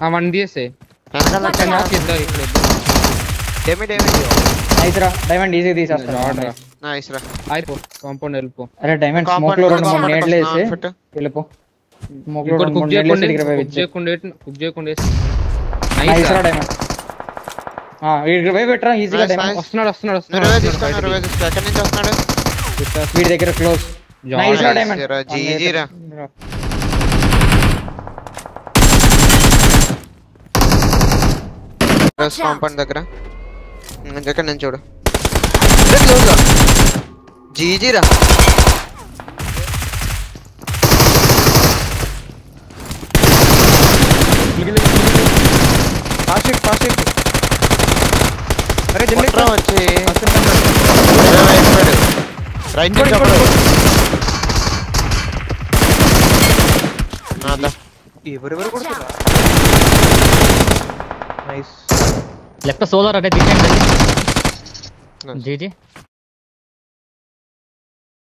One డిఎస్ఏ nice రా diamond easy తీసేస్తా నైస్ రా అయిపో కాంపౌండ్ వెళ్ళిపో. అరే డైమండ్ స్మోక్ లో 2-3 నేడ్లు వేసి వెళ్ళిపో. స్మోక్ లో 2-3 నేడ్లు వేసి దగ్గర కుక్ చేయకుండా నైస్ రా డైమండ్. వీడి రివైవ్ పెట్టరా ఈజీగా. డైమండ్ వస్తున్నాడు ఎక్కడి నుంచి వస్తున్నాడు? వీడి దగ్గర క్లోజ్. నైస్ రా డైమండ్. జీజీ రా. కాంపౌండ్ దగ్గర ఎక్కడ నుంచి చూడు. జీజీ రా. అరే వచ్చి రైట్ ఎవరెవరు కొడుతున్నా. లెఫ్ట్ సోలార్ అంటే తీసేయండి. జీజీ